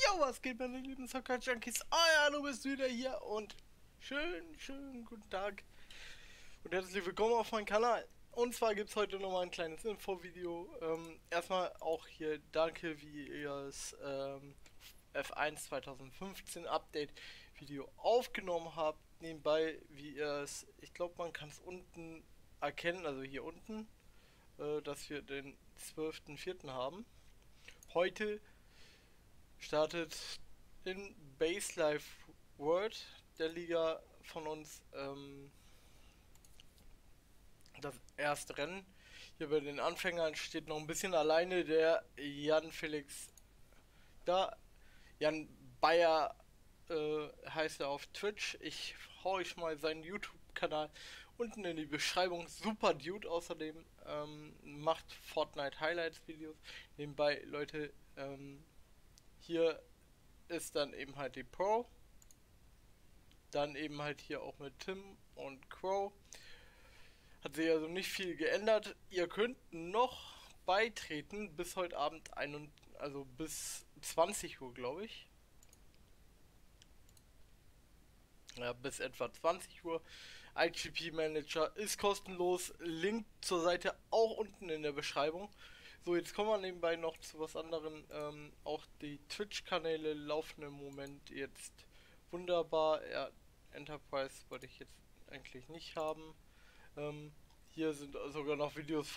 Jo, was geht, meine lieben Soccer-Junkies? Ja, du bist wieder hier und schönen guten Tag und herzlich willkommen auf meinem Kanal. Und zwar gibt es heute nochmal ein kleines Infovideo. Erstmal auch hier danke, wie ihr das F1 2015 Update Video aufgenommen habt. Nebenbei, wie ihr es, ich glaube, man kann es unten erkennen, also hier unten, dass wir den 12.04. haben. Heute startet in Base Life World der Liga von uns das erste Rennen. Hier bei den Anfängern steht noch ein bisschen alleine der Jan Felix da. Jan Bayer heißt er auf Twitch. Ich hau euch mal seinen YouTube-Kanal unten in die Beschreibung. Super Dude außerdem. Macht Fortnite Highlights Videos. Nebenbei, Leute, hier ist dann eben halt die Pro. Dann eben halt hier auch mit Tim und Crow. Hat sich also nicht viel geändert. Ihr könnt noch beitreten bis heute Abend, also bis 20 Uhr, glaube ich. Ja, bis etwa 20 Uhr. IGP Manager ist kostenlos. Link zur Seite auch unten in der Beschreibung. So, jetzt kommen wir nebenbei noch zu was anderem. Auch die Twitch-Kanäle laufen im Moment jetzt wunderbar. Ja, Enterprise wollte ich jetzt eigentlich nicht haben. Hier sind sogar noch Videos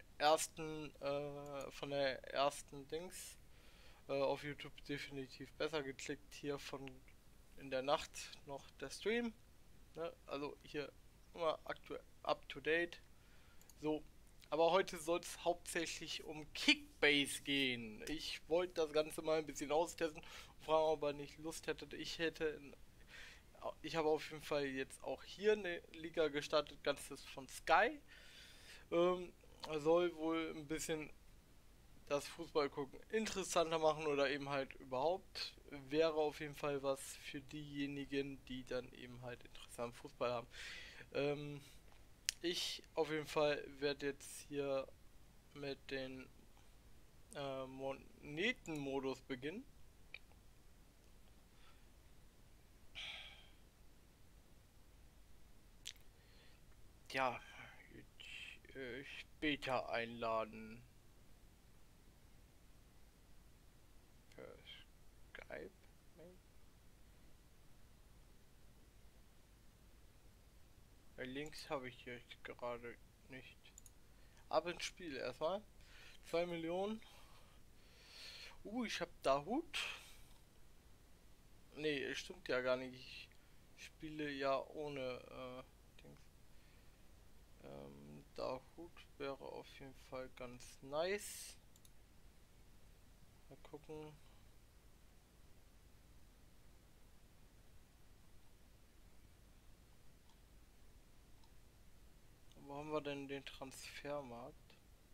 von der ersten Dings. Auf YouTube definitiv besser geklickt. Hier von in der Nacht noch der Stream. Ne? Also hier immer aktuell up to date. So, aber heute soll es hauptsächlich um Kickbase gehen. Ich wollte das Ganze mal ein bisschen austesten, fragen, ob ihr nicht Lust hättet. Ich habe auf jeden Fall jetzt auch hier eine Liga gestartet, ganzes von Sky. Ähm, Soll wohl ein bisschen das Fußball gucken interessanter machen oder eben halt überhaupt. Wäre auf jeden Fall was für diejenigen, die dann eben halt interessanten Fußball haben. Ähm, Ich auf jeden Fall werde jetzt hier mit den Monetenmodus beginnen. Ja, später einladen per Skype. Links habe ich hier gerade nicht. Ab ins Spiel erstmal. 2 Millionen. Ich habe da Hut. Nee, stimmt ja gar nicht. Ich spiele ja ohne Dings. Da Hut wäre auf jeden Fall ganz nice. Mal gucken. Wo haben wir denn den Transfermarkt?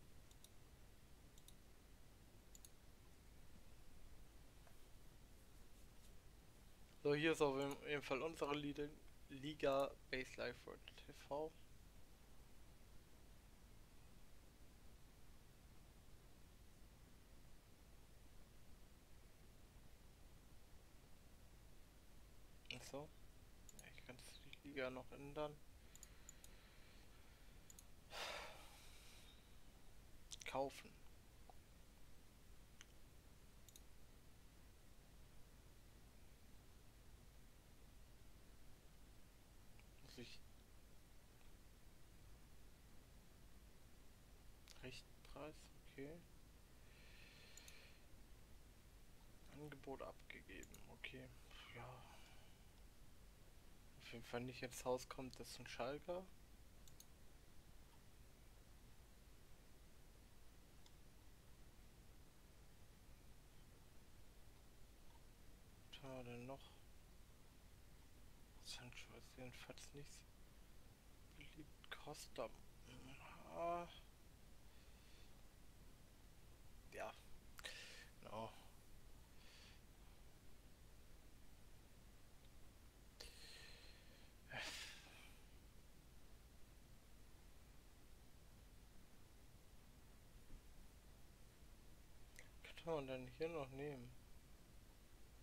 So, hier ist auf jeden Fall unsere Liga Base Life World TV. So, ich kann die Liga noch ändern. Kaufen. Muss ich Richtpreis? Okay. Angebot abgegeben. Okay. Ja. Auf jeden Fall nicht ins Haus kommt, das ist ein Schalker. Was haben wir denn noch? Sancho ist jedenfalls nicht beliebt. Costa. Ah, ja, genau. Was kann man denn hier noch nehmen?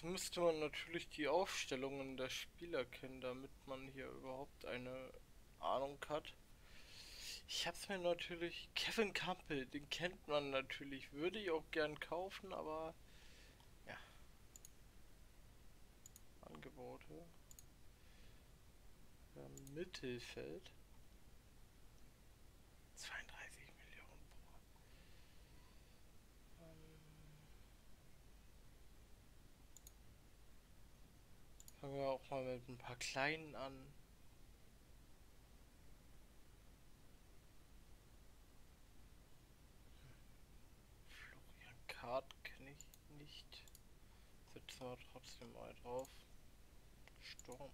müsste man natürlich die Aufstellungen der Spieler kennen, damit man hier überhaupt eine Ahnung hat. Ich hab's mir natürlich. Kevin Campbell, den kennt man natürlich. Würde ich auch gern kaufen, aber ja. Angebote. Mittelfeld. 32 Millionen pro. Fangen wir auch mal mit ein paar kleinen an. Florian Kart kenne ich nicht. Setzen wir trotzdem mal drauf. Sturm.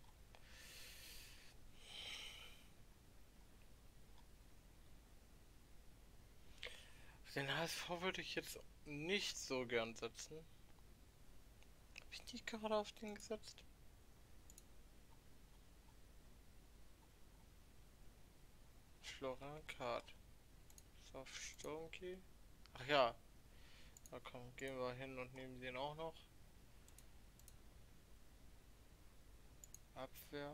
Den HSV würde ich jetzt nicht so gern setzen. Habe ich nicht gerade auf den gesetzt? Florian Kart. Auf Sturmkey. Ach ja. Na komm, gehen wir hin und nehmen den auch noch. Abwehr.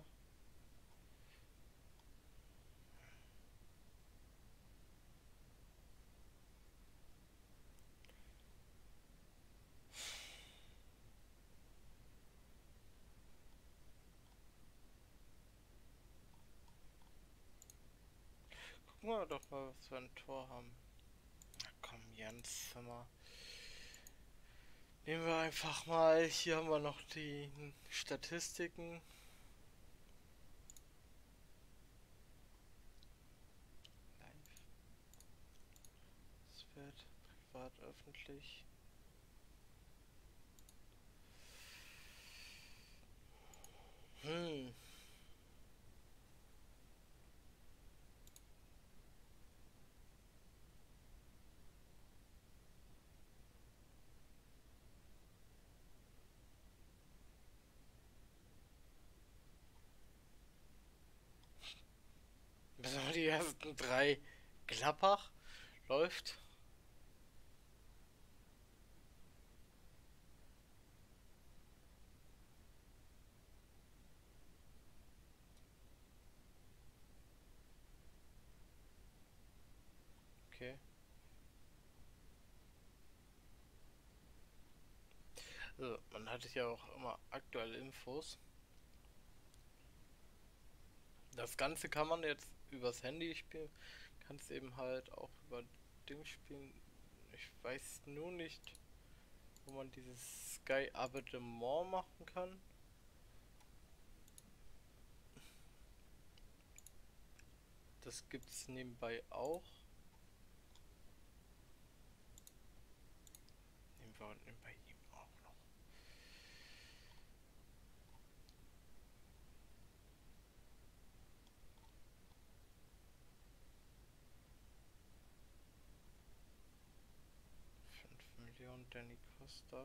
Gucken wir doch mal, was wir ein Tor haben. Na komm, Jens Zimmer. Nehmen wir einfach mal. Hier haben wir noch die Statistiken. Live. Es wird privat, öffentlich. Hm. Das waren die ersten drei. Gladbach läuft. Okay. Also, man hat ja auch immer aktuelle Infos. Das Ganze kann man jetzt übers Handy spielen. Kannst eben halt auch über Ding spielen. Ich weiß nur nicht, wo man dieses Sky Abonnement machen kann. Das gibt's nebenbei auch. Nehmen wir nebenbei ihm auch noch. Millionen Danny Costa.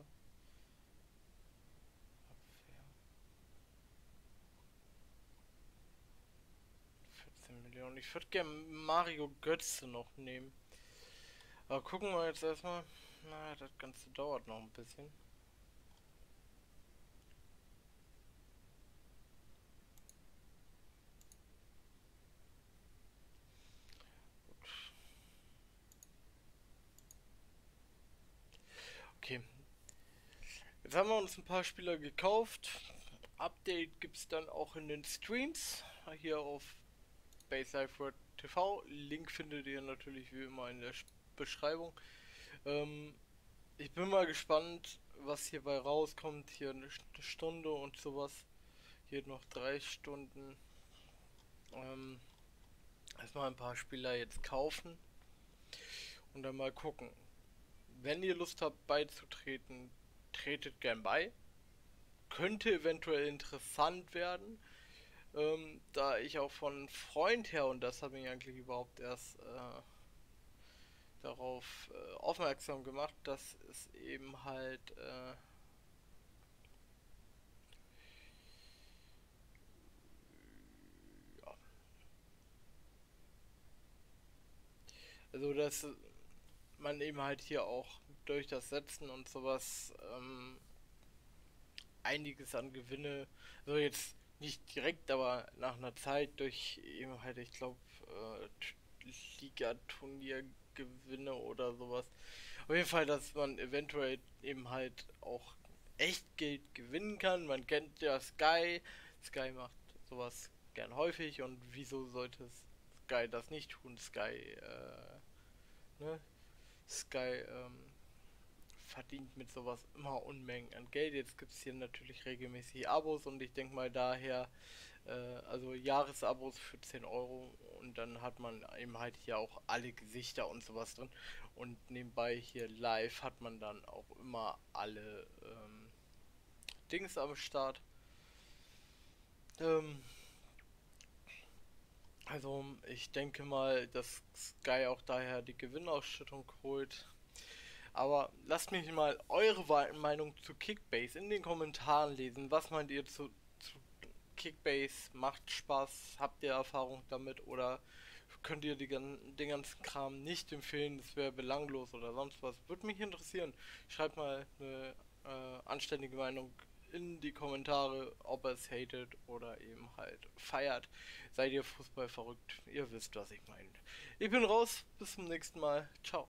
Abwehr. 14 Millionen. Ich würde gerne Mario Götze noch nehmen. Aber gucken wir jetzt erstmal. Na, das Ganze dauert noch ein bisschen. Okay. Jetzt haben wir uns ein paar Spieler gekauft. Update gibt es dann auch in den Streams. Hier auf BaseLife TV. Link findet ihr natürlich wie immer in der Beschreibung. Ich bin mal gespannt, was hierbei rauskommt. Hier eine Stunde und sowas. Hier noch 3 Stunden. Erstmal ein paar Spieler jetzt kaufen. Und dann mal gucken. Wenn ihr Lust habt beizutreten, tretet gern bei. Könnte eventuell interessant werden. Da ich auch von Freund her, und das habe ich eigentlich überhaupt erst darauf aufmerksam gemacht, dass es eben halt ja, also dass man eben halt hier auch durch das Setzen und sowas einiges an Gewinne, so jetzt nicht direkt, aber nach einer Zeit durch eben halt, ich glaube, Ligaturniergewinne oder sowas. Auf jeden Fall, dass man eventuell eben halt auch echt Geld gewinnen kann. Man kennt ja Sky. Sky macht sowas gern häufig und wieso sollte Sky das nicht tun? Ne? Sky verdient mit sowas immer Unmengen an Geld. Jetzt gibt es hier natürlich regelmäßig Abos und ich denke mal daher, also Jahresabos für 10 Euro und dann hat man eben halt hier auch alle Gesichter und sowas drin. Und nebenbei hier live hat man dann auch immer alle Dings am Start. Ähm, also ich denke mal, dass Sky auch daher die Gewinnausschüttung holt. Aber lasst mich mal eure Meinung zu Kickbase in den Kommentaren lesen. Was meint ihr zu Kickbase? Macht Spaß? Habt ihr Erfahrung damit? Oder könnt ihr den ganzen Kram nicht empfehlen? Das wäre belanglos oder sonst was. Würde mich interessieren. Schreibt mal eine anständige Meinung in die Kommentare, ob ihr es hatet oder eben halt feiert. Seid ihr Fußball verrückt? Ihr wisst, was ich meine. Ich bin raus. Bis zum nächsten Mal. Ciao.